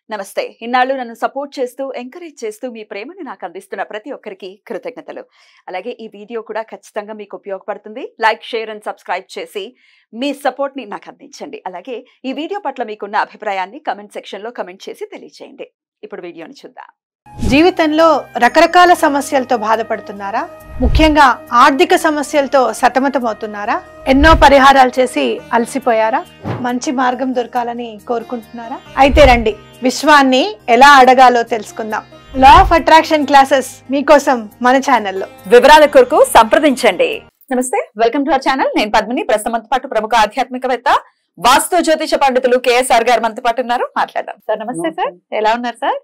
నమస్తే. ఇన్నాళ్ళు నన్ను సపోర్ట్ చేస్తూ, ఎంకరేజ్ చేస్తూ మీ ప్రేమని నాకు అందిస్తున్న ప్రతి ఒక్కరికి కృతజ్ఞతలు. అలాగే ఈ వీడియో కూడా ఖచ్చితంగా మీకు ఉపయోగపడుతుంది. లైక్, షేర్ అండ్ సబ్స్క్రైబ్ చేసి మీ సపోర్ట్‌ని నాకు అందించండి. అలాగే ఈ వీడియో పట్ల మీకున్న అభిప్రాయాన్ని కామెంట్ సెక్షన్‌లో కామెంట్ చేసి తెలియజేయండి. ఇప్పుడు వీడియోని చూద్దాం. జీవితంలో రకరకాల సమస్యలతో బాధపడుతున్నారా? ముఖ్యంగా ఆర్థిక సమస్యలతో సతమతమవుతున్నారా? ఎన్నో పరిహారాలు చేసి అలసిపోయారా? మంచి మార్గం దొరకాలని కోరుకుంటున్నారా? అయితే రండి, విశ్వాన్ని ఎలా అడగాలో తెలుసుకుందాం. లా ఆఫ్ అట్రాక్షన్ క్లాసెస్ మీకోసం మన ఛానల్లో. వివరాల కొరకు సంప్రదించండి. నమస్తే, వెల్కమ్ టు అవర్ ఛానల్. నేను పద్మిని. ప్రస్తుతం పాటు ప్రముఖ ఆధ్యాత్మికవేత్త, వాస్తు జ్యోతిష పండితులు కేఎస్ఆర్ గారు మనతో పాటు ఉన్నారు. మాట్లాడదాం. సార్ నమస్తే. సార్ ఎలా ఉన్నారు సార్?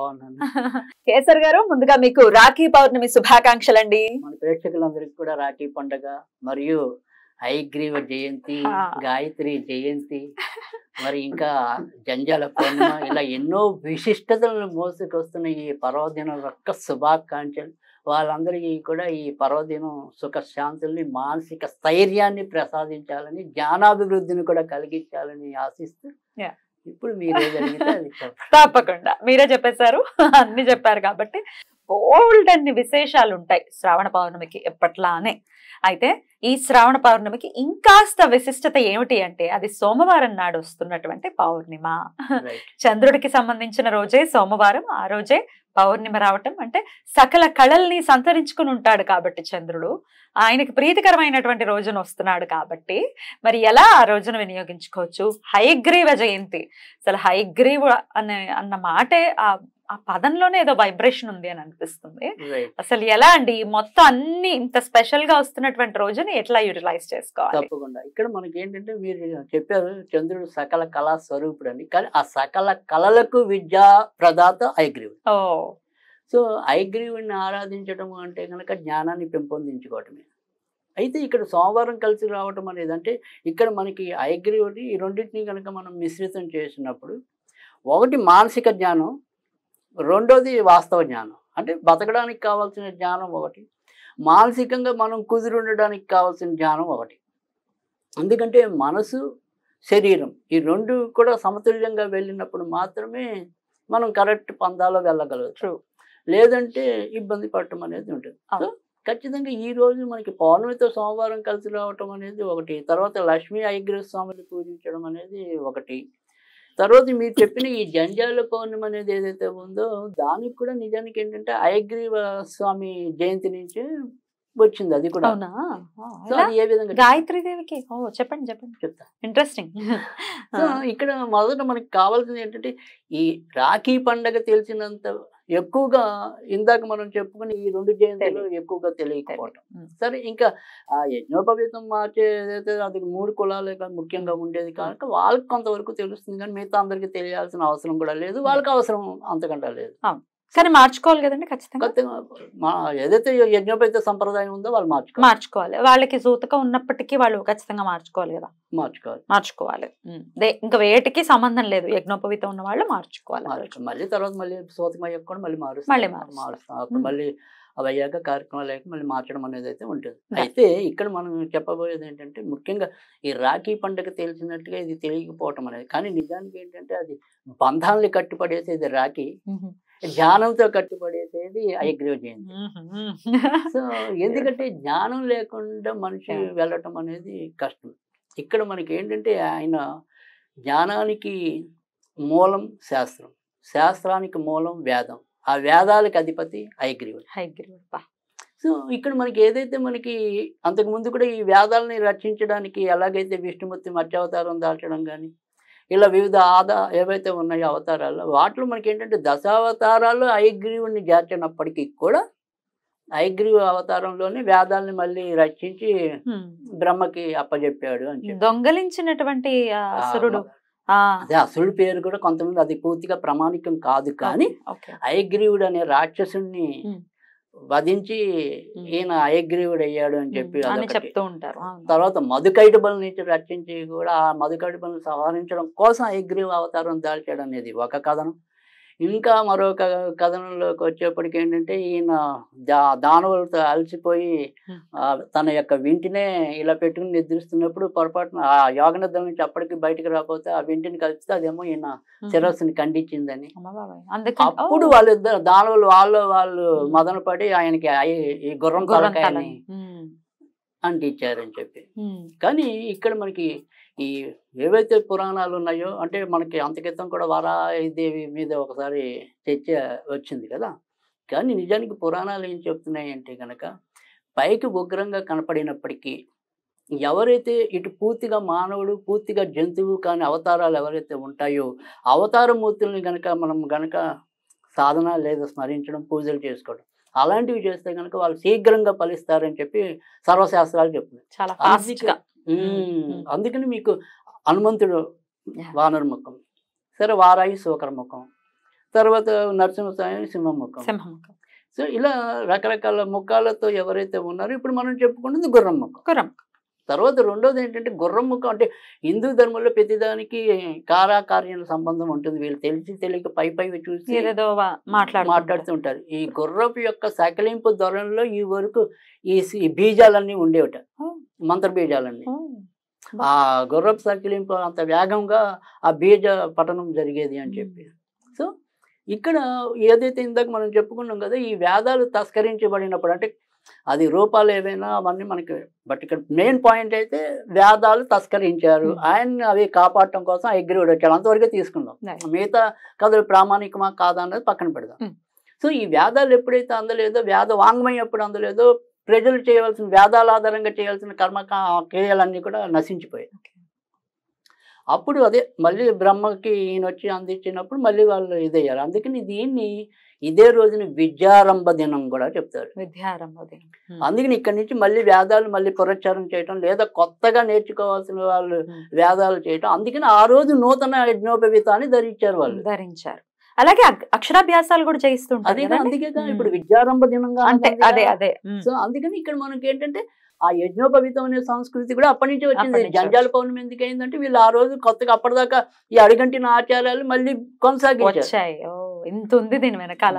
కేసర్ గారు, ముందుగా మీకు రాఖీ పౌర్ణమి శుభాకాంక్షలు అండి. మన ప్రేక్షకులందరికీ కూడా రాఖీ పండుగ మరియు హయగ్రీవ జయంతి, గాయత్రి జయంతి, మరి ఇంకా జంజాల పౌర్ణిమ, ఇలా ఎన్నో విశిష్టతలను మోసుకొస్తున్న ఈ పర్వదినం యొక్క శుభాకాంక్షలు. వాళ్ళందరికీ కూడా ఈ పర్వదినం సుఖశాంతుల్ని, మానసిక స్థైర్యాన్ని ప్రసాదించాలని, జ్ఞానాభివృద్ధిని కూడా కలిగించాలని ఆశిస్తూ ఇప్పుడు మీరే జరిగితే అది తప్పకుండా మీరే చెప్పేశారు, అన్ని చెప్పారు కాబట్టి బోల్డ్ అన్ని విశేషాలు ఉంటాయి శ్రావణ పౌర్ణమికి ఎప్పట్లానే. అయితే ఈ శ్రావణ పౌర్ణమికి ఇంకాస్త విశిష్టత ఏమిటి అంటే, అది సోమవారం నాడు వస్తున్నటువంటి పౌర్ణిమ. చంద్రుడికి సంబంధించిన రోజే సోమవారం, ఆ రోజే పౌర్ణిమ రావటం అంటే సకల కళల్ని సంతరించుకుని ఉంటాడు కాబట్టి చంద్రుడు ఆయనకి ప్రీతికరమైనటువంటి రోజున వస్తున్నాడు కాబట్టి మరి ఎలా ఆ రోజును వినియోగించుకోవచ్చు? హయగ్రీవ జయంతి. అసలు హయగ్రీవ అన్న మాటే ఆ పదంలోనే ఏదో వైబ్రేషన్ ఉంది అని అనిపిస్తుంది. అసలు ఎలా అండి మొత్తం అన్ని ఇంత స్పెషల్ గా వస్తున్నటువంటి రోజుని ఎట్లా యూటిలైజ్ చేసుకోవాలి? తప్పకుండా. ఇక్కడ మనకి ఏంటంటే, మీరు చెప్పారు చంద్రుడు సకల కళా స్వరూపుడు అని, కానీ ఆ సకల కళలకు విద్యా ప్రదాత హయగ్రీవుడు. సో హయగ్రీవుడిని ఆరాధించడం అంటే కనుక జ్ఞానాన్ని పెంపొందించుకోవటమే. అయితే ఇక్కడ సోమవారం కలిసి రావటం అనేది అంటే, ఇక్కడ మనకి హయగ్రీవుడి ఈ రెండింటిని కనుక మనం మిశ్రితం చేసినప్పుడు, ఒకటి మానసిక జ్ఞానం, రెండోది వాస్తవ జ్ఞానం. అంటే బతకడానికి కావాల్సిన జ్ఞానం ఒకటి, మానసికంగా మనం కుదిరి ఉండడానికి కావాల్సిన జ్ఞానం ఒకటి. ఎందుకంటే మనసు, శరీరం ఈ రెండు కూడా సమతుల్యంగా వెళ్ళినప్పుడు మాత్రమే మనం కరెక్ట్ పందాలో వెళ్ళగలగచ్చు. లేదంటే ఇబ్బంది పడటం అనేది ఉంటుంది. సో ఖచ్చితంగా ఈ రోజు మనకి పౌర్ణమితో సోమవారం కలిసి రావటం అనేది ఒకటి, తర్వాత లక్ష్మీ హయగ్రీవ స్వామిని పూజించడం అనేది ఒకటి, తర్వాత మీరు చెప్పిన ఈ జంజాల పౌర్ణమి అనేది ఏదైతే ఉందో దానికి కూడా నిజానికి ఏంటంటే హయగ్రీవ స్వామి జయంతి నుంచి వచ్చింది. అది కూడా ఏ విధంగా గాయత్రి దేవికి చెప్పండి చెప్తా. ఇంట్రెస్టింగ్. ఇక్కడ మొదట మనకి కావాల్సింది ఏంటంటే, ఈ రాఖీ పండగ తెలిసినంత ఎక్కువగా ఇందాక మనం చెప్పుకుని ఈ రెండు జయంతులు ఎక్కువగా తెలియకపోవటం. సరే, ఇంకా ఆ యజ్ఞోపవీతం మార్చే ఏదైతే అది 3 కులాలే ముఖ్యంగా ఉండేది కనుక వాళ్ళకి కొంతవరకు తెలుస్తుంది, కానీ మిగతా అందరికీ తెలియాల్సిన అవసరం కూడా లేదు, వాళ్ళకి అవసరం అంతకంటే లేదు. కానీ మార్చుకోవాలి కదండి ఖచ్చితంగా. ఏదైతే యజ్ఞోపేత సంప్రదాయం ఉందో వాళ్ళు మార్చుకోవాలి. వాళ్ళకి సూతకం ఉన్నప్పటికీ వాళ్ళు ఖచ్చితంగా మార్చుకోవాలి కదా. మార్చుకోవాలి. ఇంకా వేటికి సంబంధం లేదు, యజ్ఞోపవీతం ఉన్న వాళ్ళు మార్చుకోవాలి. మళ్ళీ తర్వాత మళ్ళీ సూతకం అయ్యాక కూడా మళ్ళీ మారుస్తాం. అప్పుడు మళ్ళీ అవి అయ్యాక కార్యక్రమాలు అయ్యాక మళ్ళీ మార్చడం అనేది అయితే ఉంటుంది. అయితే ఇక్కడ మనం చెప్పబోయేది ఏంటంటే, ముఖ్యంగా ఈ రాఖీ పండుగ తెలిసినట్టుగా ఇది తెలియకపోవటం అనేది, కానీ నిజానికి ఏంటంటే అది బంధాలని కట్టుపడేసేది రాఖీ, జ్ఞానంతో కట్టుబడేసేది హయగ్రీవ జయంతి. సో ఎందుకంటే జ్ఞానం లేకుండా మనిషి వెళ్ళటం అనేది కష్టం. ఇక్కడ మనకి ఏంటంటే ఆయన జ్ఞానానికి మూలం శాస్త్రం, శాస్త్రానికి మూలం వేదం, ఆ వేదాలకు అధిపతి హయగ్రీవుడు. సో ఇక్కడ మనకి ఏదైతే మనకి అంతకుముందు కూడా ఈ వేదాలని రక్షించడానికి ఎలాగైతే విష్ణుమూర్తి మత్స్యావతారం దాల్చడం కానీ ఇలా వివిధ ఏవైతే ఉన్నాయో అవతారాలు, వాటిలో మనకి ఏంటంటే దశావతారాలు హయగ్రీవుడిని చేర్చినప్పటికీ కూడా హయగ్రీవ అవతారంలోనే వేదాలని మళ్ళీ రక్షించి బ్రహ్మకి అప్పచెప్పాడు అని చెప్పి. దొంగలించినటువంటి అసురుడు, అదే అసురుడు పేరు కూడా కొంతమంది అది పూర్తిగా ప్రామాణికం కాదు, కానీ హయగ్రీవుడు అనే రాక్షసుని వధించి ఈయన హయగ్రీవుడు అయ్యాడు అని చెప్పి చెప్తూ ఉంటారు. తర్వాత మధుకైటబల నుంచి రక్షించి కూడా ఆ మధుకైటబలను సంహరించడం కోసం హయగ్రీవ అవతారం దాల్చాడు అనేది ఒక కథనం. ఇంకా మరొక కథనంలోకి వచ్చేప్పటికి ఏంటంటే ఈయన దానవులతో అలసిపోయి తన యొక్క వింటినే ఇలా పెట్టుకుని నిద్రిస్తున్నప్పుడు పొరపాటున ఆ యోగ నిద్ర నుంచి అప్పటికి బయటకు రాకపోతే ఆ వింటిని కలిపితే అదేమో ఈయన శిరస్సుని ఖండించిందని. అప్పుడు వాళ్ళిద్దరు దానవులు వాళ్ళు మదన పడి ఆయనకి ఈ గుర్రం తలకాయని అంటించారని చెప్పి. కానీ ఇక్కడ మనకి ఈ ఏవైతే పురాణాలు ఉన్నాయో అంటే మనకి అంతకితం కూడా వారాహిదేవి మీద ఒకసారి చర్చ వచ్చింది కదా. కానీ నిజానికి పురాణాలు ఏం చెప్తున్నాయి అంటే కనుక పైకి ఉగ్రంగా కనపడినప్పటికీ ఎవరైతే ఇటు పూర్తిగా మానవుడు పూర్తిగా జంతువు కాని అవతారాలు ఎవరైతే ఉంటాయో అవతారమూర్తుల్ని గనక మనం గనక సాధన లేదా స్మరించడం పూజలు చేసుకోవడం అలాంటివి చేస్తే కనుక వాళ్ళు శీఘ్రంగా ఫలిస్తారని చెప్పి సర్వశాస్త్రాలు చెప్తున్నాయి. అందుకని మీకు హనుమంతుడు వానర ముఖం, సరే వారాయి శూకర ముఖం, తర్వాత నరసింహస్వామి సింహముఖం. సో ఇలా రకరకాల ముఖాలతో ఎవరైతే ఉన్నారో ఇప్పుడు మనం చెప్పుకున్నది గుర్రం ముఖం. తర్వాత రెండోది ఏంటంటే గుర్రం ముఖం అంటే హిందూ ధర్మంలో ప్రతిదానికి కారాకార్యాల సంబంధం ఉంటుంది. వీళ్ళు తెలిసి తెలియక పై చూసి మాట్లాడుతూ ఉంటారు. ఈ గుర్రపు యొక్క సకలింపు ధోరణిలో ఈ వరకు ఈ బీజాలన్నీ ఉండేవట, మంత్ర బీజాలన్నీ. ఆ గుర్రపు సకలింపు అంత వేగంగా ఆ బీజ పఠనం జరిగేది అని చెప్పి. సో ఇక్కడ ఏదైతే ఇందాక మనం చెప్పుకున్నాం కదా, ఈ వేదాలు తస్కరించబడినప్పుడు అంటే అది రూపాలు ఏవైనా అవన్నీ మనకి, బట్ ఇక్కడ మెయిన్ పాయింట్ అయితే వేదాలు తస్కరించారు, ఆయన్ని అవి కాపాడటం కోసం అగ్రీవుడు వచ్చాడు, అంతవరకే తీసుకుందాం. మిగతా కథలు ప్రామాణికమా కాదా అన్నది పక్కన పెడదాం. సో ఈ వేదాలు ఎప్పుడైతే అందలేదో, వేద వాంగ్మయం ఎప్పుడు అందలేదో, ప్రజలు చేయవలసిన వేదాల ఆధారంగా చేయాల్సిన కర్మ క్రియలన్నీ కూడా నశించిపోయాయి. అప్పుడు అదే మళ్ళీ బ్రహ్మకి ఈయన వచ్చి అందించినప్పుడు మళ్ళీ వాళ్ళు ఇదయ్యారు. అందుకని దీన్ని ఇదే రోజున విద్యారంభ దినం కూడా చెప్తారు. అందుకని ఇక్కడి నుంచి మళ్ళీ వేదాలు మళ్ళీ పునశ్చరణ చేయటం లేదా కొత్తగా నేర్చుకోవాల్సిన వాళ్ళు వేదాలు చేయటం. అందుకని ఆ రోజు నూతన యజ్ఞోపవీతాన్ని ధరించారు. అలాగే అక్షరాభ్యాసాలు కూడా చేయిస్తుంటారు. అదే అందుకే ఇప్పుడు విద్యారంభ దినంగా అదే. సో అందుకని ఇక్కడ మనకి ఏంటంటే ఆ యజ్ఞోపవీతం అనే సంస్కృతి కూడా అప్పటి నుంచి వచ్చింది. జంజాల పౌర్ణమి ఎందుకు అయిందంటే వీళ్ళు ఆ రోజు కొత్తగా అప్పటిదాకా ఈ అడుగంటిన ఆచారాలు మళ్ళీ కొనసాగించారు. ఇంత ఉంది దీని వెనకాల.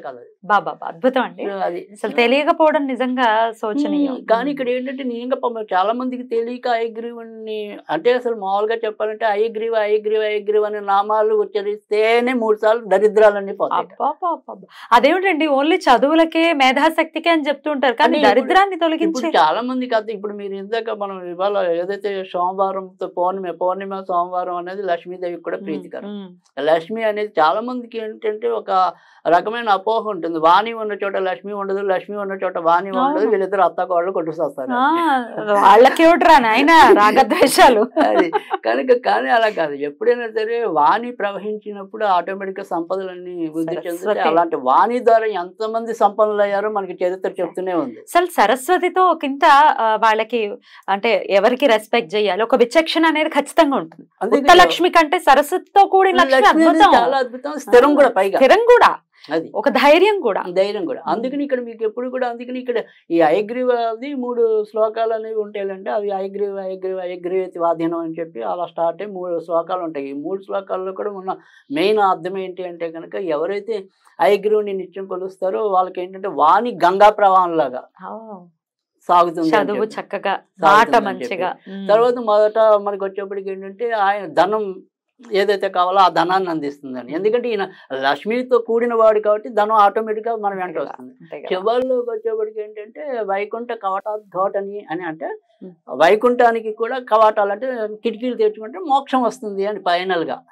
బాబా అద్భుతం అండి. అది అసలు తెలియకపోవడం నిజంగా శోచనీయం. కానీ ఇక్కడ ఏంటంటే నిజంగా చాలా మందికి తెలియక అయగ్రీవుని అంటే అసలు మామూలుగా చెప్పాలంటే అయగ్రీవ్ అనే నామాలు ఉచ్చరిస్తేనే 3 సార్లు దరిద్రాలన్నీ పోతాయి. అదేమిటండి ఓన్లీ చదువులకే మేధాశక్తికే అని చెప్తుంటారు కానీ దరిద్రాన్ని తొలగించి చాలా మంది కాదు. ఇప్పుడు మీరు ఇందాక మనం ఇవాళ ఏదైతే సోమవారంతో పౌర్ణిమ సోమవారం అనేది లక్ష్మీదేవికి కూడా ప్రీతికరం. లక్ష్మి అనేది చాలా మందికి ఏంటంటే ఒక రకమైన అపోహ ఉంటుంది. వాణి ఉన్న చోట లక్ష్మి ఉండదు, లక్ష్మి ఉన్న చోట వాణి ఉండదు, వీళ్ళిద్దరు అత్తకోళ్ళు కొట్టుకొస్తారు. వాళ్ళకి నాయన రాగద్వేషాలు. అది కానీ అలా కాదు. ఎప్పుడైనా సరే వాణి ప్రవహించినప్పుడు ఆటోమేటిక్ గా సంపదలన్నీ వృద్ధి చెందుతాయి. అలాంటి వాణి ద్వారా ఎంతమంది సంపన్నులు అయ్యారో మనకి చరిత్ర చెప్తూనే ఉంది. అసలు సరస్వతితో ఒకంత వాళ్ళకి అంటే ఎవరికి రెస్పెక్ట్ చేయాలి, ఒక విచక్షణ అనేది ఖచ్చితంగా ఉంటుంది. లక్ష్మి కంటే సరస్వతితో కూడిన చాలా అద్భుతం, స్థిరం కూడా, పైగా స్థిరం కూడా, అది ఒక ధైర్యం కూడా. అందుకని ఇక్కడ మీకు ఎప్పుడు కూడా అందుకని ఇక్కడ ఈ అయగ్రీవ 3 శ్లోకాలు అనేవి ఉంటాయంటే అవి అయగ్రీవేతి వాధీనం అని చెప్పి అలా స్టార్ట్ అయ్యి 3 శ్లోకాలు ఉంటాయి. ఈ 3 శ్లోకాల్లో కూడా ఉన్న మెయిన్ అర్థం ఏంటి అంటే కనుక ఎవరైతే అయగ్రీవుని నిత్యం కొలుస్తారో వాళ్ళకి ఏంటంటే వాణి గంగా ప్రవాహం లాగా సాగుతుంది, చదువు చక్కగా, మాట మంచిగా. తర్వాత మొదట మనకి వచ్చేప్పటికి ఏంటంటే ఆయన ధనం ఏదైతే కావాలో ఆ ధనాన్ని అందిస్తుందని. ఎందుకంటే ఈయన లక్ష్మితో కూడిన వాడు కాబట్టి ధనం ఆటోమేటిక్ గా మన వెంట వస్తుంది. చివరిలోకి వచ్చేప్పటికి ఏంటంటే వైకుంఠ కవాటాద్ఘాటని అని అంటే వైకుంఠానికి కూడా కవాటాలు అంటే కిటికీలు తెచ్చుకుంటే మోక్షం వస్తుంది అని ఫైనల్ గా.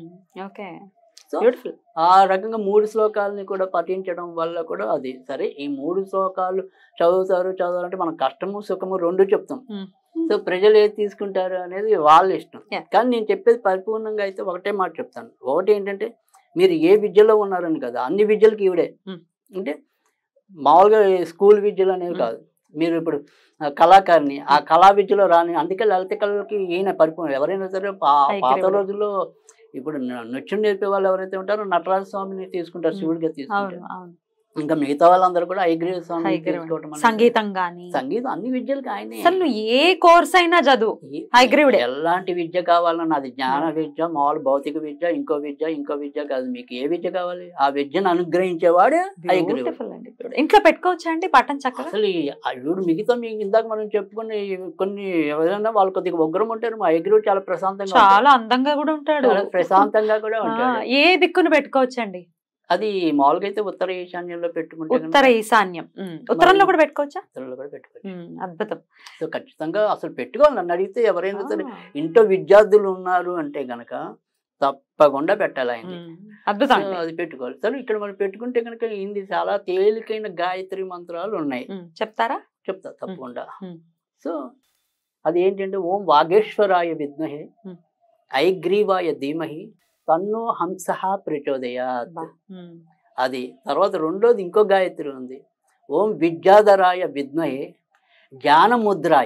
సో ఆ రకంగా 3 శ్లోకాలని కూడా పఠించడం వల్ల కూడా అది సరే. ఈ 3 శ్లోకాలు చదవాలంటే మనం కష్టము సుఖము 2 చెప్తాం. సో ప్రజలు ఏది తీసుకుంటారు అనేది వాళ్ళ ఇష్టం. కానీ నేను చెప్పేది పరిపూర్ణంగా అయితే ఒకటే మాట చెప్తాను. ఒకటి ఏంటంటే మీరు ఏ విద్యలో ఉన్నారని కదా, అన్ని విద్యలకి ఈవిడే. అంటే మామూలుగా స్కూల్ విద్యలు అనేవి కాదు. మీరు ఇప్పుడు కళాకారిని, ఆ కళా విద్యలో రాని, అందుకే లలిత కళలకి ఈయన పరిపూర్ణ. ఎవరైనా సరే పాత రోజుల్లో ఇప్పుడు నృత్యం నేర్పే వాళ్ళు ఎవరైతే ఉంటారో నటరాజ స్వామిని తీసుకుంటారు, శివుడిగా తీసుకుంటారు. ఇంకా మిగతా వాళ్ళందరూ కూడా హయగ్రీవ స్వామి హయగ్రీవుని. తీసుకోవటం అనేది- సంగీతం గాని సంగీతం అన్ని విద్యలకు ఆయనే. అసలు నువ్వు ఏ కోర్స్ అయినా చదువు హయగ్రీవుడే. ఎలాంటి విద్య కావాలన్నా అది జ్ఞాన విద్య, మామూలు భౌతిక విద్య, ఇంకో విద్య కాదు, మీకు ఏ విద్య కావాలి ఆ విద్యను అనుగ్రహించేవాడే హయగ్రీవుడు. Beautiful అండి. ఇంట్లో పెట్టుకోవచ్చా అండి పటం చక్కగా? అసలు అయ్యుడు మిగతా మీకు ఇందాక మనం చెప్పుకుని కొన్ని ఎవరైనా వాళ్ళు కొద్దిగా ఉగ్రం ఉంటారు, మా హయగ్రీవుడు చాలా ప్రశాంతంగా ఉంటాడు. చాలా అందంగా కూడా ఉంటాడు. చాలా ప్రశాంతంగా కూడా ఉంటాడు. ఏ దిక్కును పెట్టుకోవచ్చండి? అది మామూలుగా అయితే ఉత్తర ఈశాన్యంలో పెట్టుకుంటే కనుక ఉత్తర ఈశాన్యం. ఉత్తరంలో కూడా పెట్టుకోవచ్చా? ఉత్తరంలో కూడా పెట్టుకోవచ్చు. అద్భుతం. సో ఖచ్చితంగా అసలు పెట్టుకోవాలి. నన్ను అడిగితే ఎవరైనా సరే ఇంట్లో విద్యార్థులు ఉన్నారు అంటే గనక తప్పకుండా పెట్టాలి ఆయన. అద్భుతం. అది పెట్టుకోవాలి. సరే ఇక్కడ మనం పెట్టుకుంటే కనుక ఇది చాలా తేలికైన గాయత్రి మంత్రాలు ఉన్నాయి, చెప్తారా? చెప్తా తప్పకుండా. సో అది ఏంటంటే ఓం వాగేశ్వరాయ విద్మహే హయగ్రీవాయ ధీమహి తన్నో హంసః ప్రచోదయాత్. అది తర్వాత రెండోది ఇంకో గాయత్రి ఉంది, ఓం విద్యాధరాయ విద్మహే జ్ఞానముద్రాయ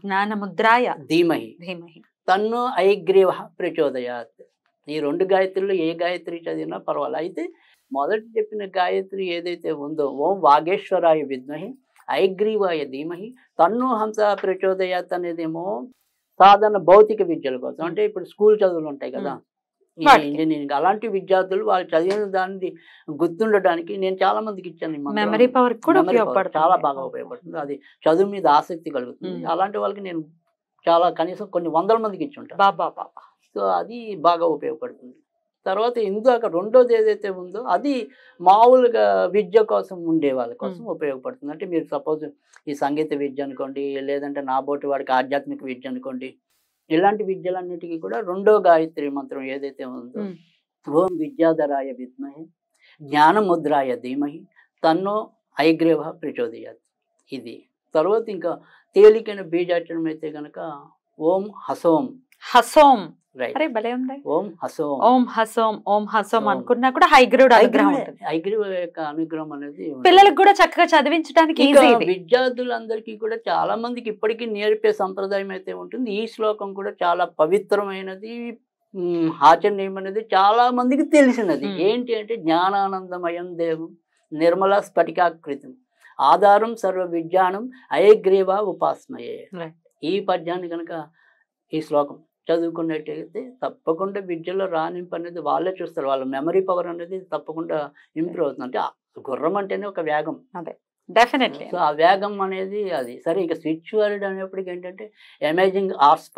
ధీమహి తన్నో హయగ్రీవ ప్రచోదయాత్. ఈ రెండు గాయత్రులు ఏ గాయత్రి చదివినా పర్వాలేదు. అయితే మొదటి చెప్పిన గాయత్రి ఏదైతే ఉందో ఓం వాగేశ్వరాయ విద్మహి హయగ్రీవాయ ధీమహి తన్నో హంస ప్రచోదయాత్ అనేదేమో సాధారణ భౌతిక విద్యల కోసం, అంటే ఇప్పుడు స్కూల్ చదువులు ఉంటాయి కదా, ఇంజనీరింగ్ అలాంటి విద్యార్థులు వాళ్ళు చదివిన దాన్ని గుర్తుండడానికి నేను చాలా మందికి ఇచ్చాను. మెమరీ పవర్ కూడా ఉపయోగపడుతుంది, చాలా బాగా ఉపయోగపడుతుంది. అది చదువు మీద ఆసక్తి కలుగుతుంది. అలాంటి వాళ్ళకి నేను చాలా కనీసం కొన్ని 100 మందికి ఇచ్చి ఉంటాను. సో అది బాగా ఉపయోగపడుతుంది. తర్వాత ఇందాక రెండోది ఏదైతే ఉందో అది మామూలుగా విద్య కోసం ఉండే వాళ్ళ కోసం ఉపయోగపడుతుంది. అంటే మీరు సపోజ్ ఈ సంగీత విద్య అనుకోండి, లేదంటే నాబోటి వాడికి ఆధ్యాత్మిక విద్య అనుకోండి, ఇలాంటి విద్యలన్నిటికీ కూడా రెండో గాయత్రి మంత్రం ఏదైతే ఉందో ఓం విద్యాధరాయ విద్మహి జ్ఞానముద్రాయ ధీమహి తన్నో హయగ్రీవ ప్రచోదయాత్. ఇది తర్వాత ఇంకా తేలికైన బీజాక్షరం అయితే కనుక ఓం హసోం. ఓం హసోం అనుకున్నా కూడా హయగ్రీవుడు అనుగ్రహం ఉంటుంది. హయగ్రీవ యొక్క అనుగ్రహం అనేది పిల్లలకు కూడా చక్కగా చదివించడానికి విద్యార్థులందరికీ కూడా చాలా మందికి ఇప్పటికీ నేర్పే సంప్రదాయం అయితే ఉంటుంది. ఈ శ్లోకం కూడా చాలా పవిత్రమైనది, ఆచరణీయం అనేది చాలా మందికి తెలిసినది. ఏంటి అంటే జ్ఞానానందమయం దేవం నిర్మల స్ఫటికాకృతం ఆధారం సర్వ విజ్ఞానం హయగ్రీవ ఉపాసనయే. ఈ పద్యాన్ని కనుక ఈ శ్లోకం చదువుకున్నట్టయితే తప్పకుండా విద్యలో రాణింపు అనేది వాళ్ళే చూస్తారు. వాళ్ళ మెమరీ పవర్ అనేది తప్పకుండా ఇంప్రూవ్ అవుతుంది. అంటే గుర్రం అంటేనే ఒక వేగం, డెఫినెట్లీ. సో ఆ వేగం అనేది అది సరే. ఇక స్విచ్ వర్డ్ అనేప్పటికి ఏంటంటే amazing horse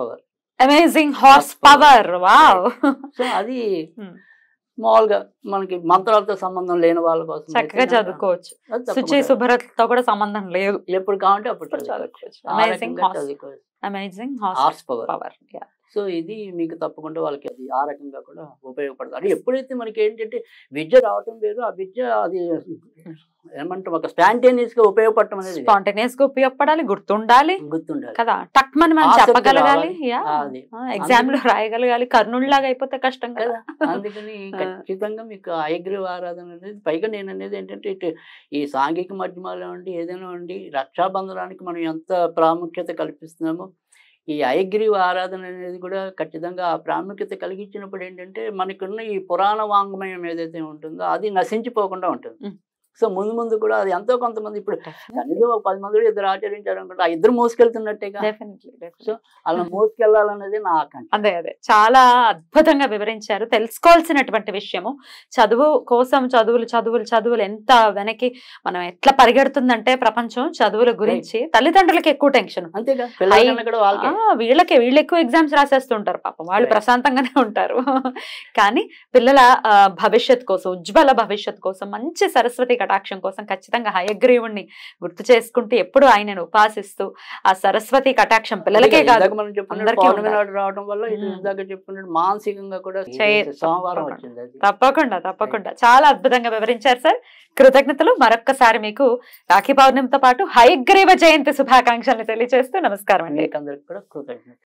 power. Wow. So అది మామూలుగా మనకి మంత్రాలతో సంబంధం లేని వాళ్ళ కోసం చక్కగా చదువుకోవచ్చు. శుచి శుభ్రతతో కూడా సంబంధం లేదు, ఎప్పుడు కావాలంటే అప్పుడు చదువుకోవచ్చు. Amazing horse power. సో ఇది మీకు తప్పకుండా వాళ్ళకి అది ఆ రకంగా కూడా ఉపయోగపడుతుంది. అది ఎప్పుడైతే మనకి ఏంటంటే విద్య రావటం వేరు, ఆ విద్య అది ఏమంటాం ఒక స్పాంటేనియస్ గా ఉపయోగపడటం అనేది స్పాంటేనియస్ గా ఉపయోగపడాలి, గుర్తుండాలి కదా, టక్ మనం చెప్పగలగాలి, ఎగ్జామ్ లో రాయగలగాలి. కర్ణుడిలాగా అయిపోతే కష్టం కదా. అందుకని ఖచ్చితంగా మీకు హయగ్రీవ ఆరాధన అనేది, పైగా నేను అనేది ఏంటంటే ఇటు ఈ సాంఘిక మాధ్యమాలు అండి ఏదైనా అండి రక్షాబంధనానికి మనం ఎంత ప్రాముఖ్యత కల్పిస్తున్నామో ఈ హయగ్రీవ ఆరాధన అనేది కూడా ఖచ్చితంగా ఆ ప్రాముఖ్యత కలిగించినప్పుడు ఏంటంటే మనకున్న ఈ పురాణ వాంగ్మయం ఏదైతే ఉంటుందో అది నశించిపోకుండా ఉంటుంది. సో ముందు ముందు కూడా అది ఎంతో కొంతమంది ఇప్పుడు కనీసం 10 మంది ఇద్దరు ఆచరించారు అనుకుంటే ఆ ఇద్దరు మోసుకెళ్తున్నట్టేగా. సో అలా మోసుకెళ్లాలనేది నా ఆకాంక్ష. అదే చాలా అద్భుతంగా వివరించారు. తెలుసుకోవాల్సినటువంటి విషయము చదువు కోసం చదువులు ఎంత వెనక్కి మనం ఎట్లా పరిగెడుతుందంటే ప్రపంచం చదువుల గురించి తల్లిదండ్రులకి ఎక్కువ టెన్షన్. అంతేగా వీళ్ళు ఎక్కువ ఎగ్జామ్స్ రాసేస్తుంటారు పాపం, వాళ్ళు ప్రశాంతంగానే ఉంటారు. కానీ పిల్లల భవిష్యత్ కోసం, ఉజ్వల భవిష్యత్ కోసం, మంచి సరస్వతి కటాక్షం కోసం ఖచ్చితంగా హయగ్రీవుణ్ణి గుర్తు చేసుకుంటూ ఎప్పుడు ఆయనను ఉపాసిస్తూ ఆ సరస్వతి కటాక్షం పిల్లలకే కాదు రావడం వల్ల మానసికంగా కూడా తప్పకుండా చాలా అద్భుతంగా వివరించారు సార్. కృతజ్ఞతలు. మరొక్కసారి మీకు రాఖీ పౌర్ణమితో పాటు హయగ్రీవ జయంతి శుభాకాంక్షలను తెలియజేస్తూ నమస్కారం అండి. అందరికి కూడా కృతజ్ఞత.